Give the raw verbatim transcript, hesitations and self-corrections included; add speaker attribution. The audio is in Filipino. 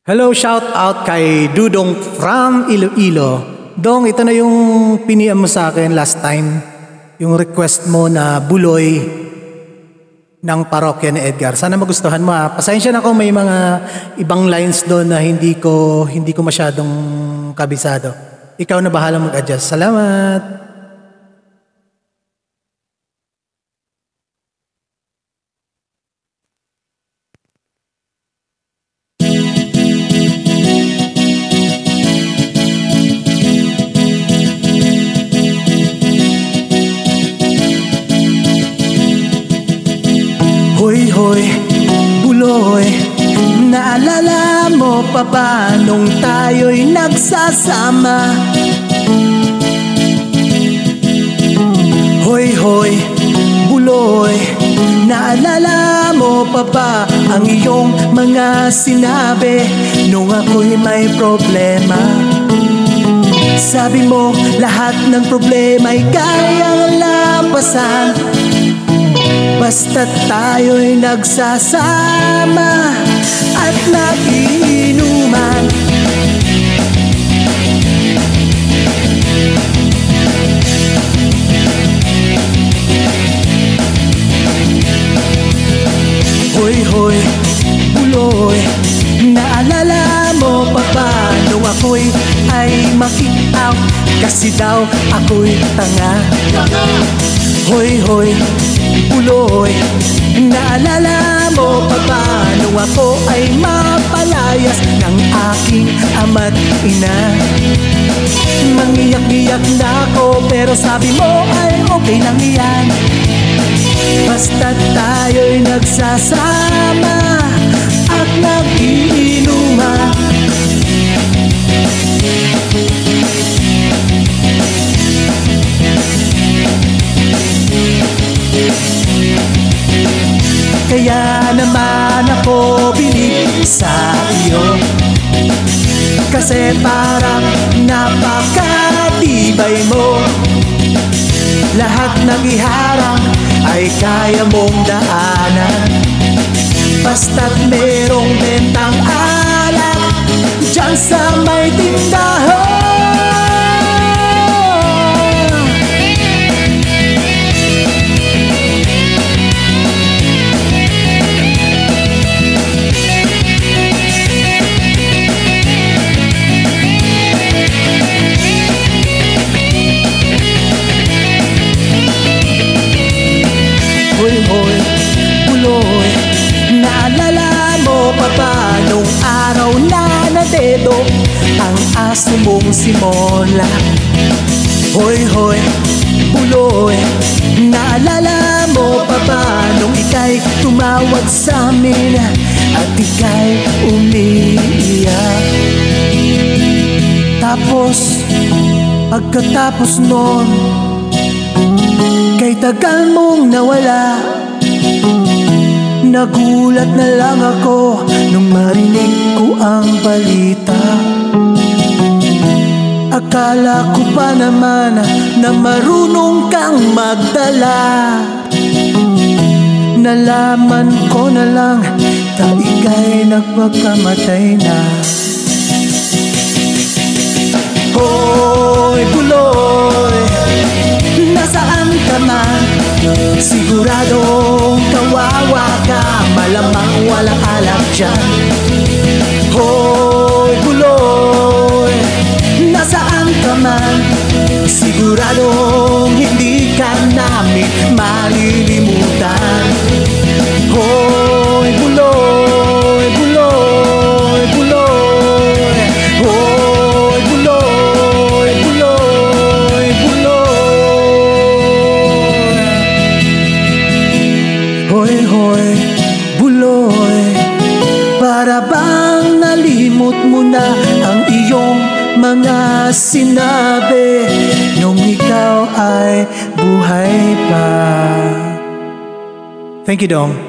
Speaker 1: Hello, shout out kay Dudong from Iloilo. Dong, ito na yung piniam mo sa akin last time. Yung request mo na buloy ng parokya ni Edgar. Sana magustuhan mo ha. Pasensya na kung may mga ibang lines doon na hindi ko hindi ko masyadong kabisado. Ikaw na bahala mag-adjust. Salamat! Hoy, hoy, buloy, naalala mo pa ba nung tayo'y nagsasama? Hoy, hoy, buloy, naalala mo pa ba ang iyong mga sinabi nung ako'y may problema? Sabi mo lahat ng problema'y kayang lampasan basta't tayo'y nagsasama at nagiinuman. Hoy, hoy, buloy, naalala mo pa ba nung ako'y ay maki-out kasi daw ako'y tanga? Hoy, hoy, buloy, naalala mo pa ba nung ako ay mapalayas ng aking ama't ina? Mangiyak-iyak na ako pero sabi mo ay okay lang yan basta't tayo'y nagsasama at nag-iinuman. Kaya naman ako bilib sa iyo kasi parang napakatibay mo. Lahat ng iharang ay kaya mong daanan basta't merong bentang alak dyan sa may tindahan. Hoy, hoy, buloy, naalala mo pa ba nung araw na nadedo ang aso mong si Mola? Hoy, hoy, buloy, naalala mo pa ba nung ika'y tumawag sa amin at ika'y umiiyak? Tapos, pagkatapos nun, kay tagal mong nawala, nagulat na lang ako nung marinig ko ang balita. Akala ko pa naman na marunong kang magdala. Nalaman ko na lang na ika'y nagpagkamatay na. Hoy, buloy, nasaan ka man? Siguradong kawawa ka, malamang walang alak dyan. Hoy, buloy, nasaan ka man? Siguradong hindi ka namin malilimutan. Hoy, buloy, buloy, buloy, hoy, buloy, buloy, buloy. Hoy, hoy, buloy, para bang nalimot mo na ang iyong mga sinabi nung ikaw ay buhay pa? Thank you, Dong.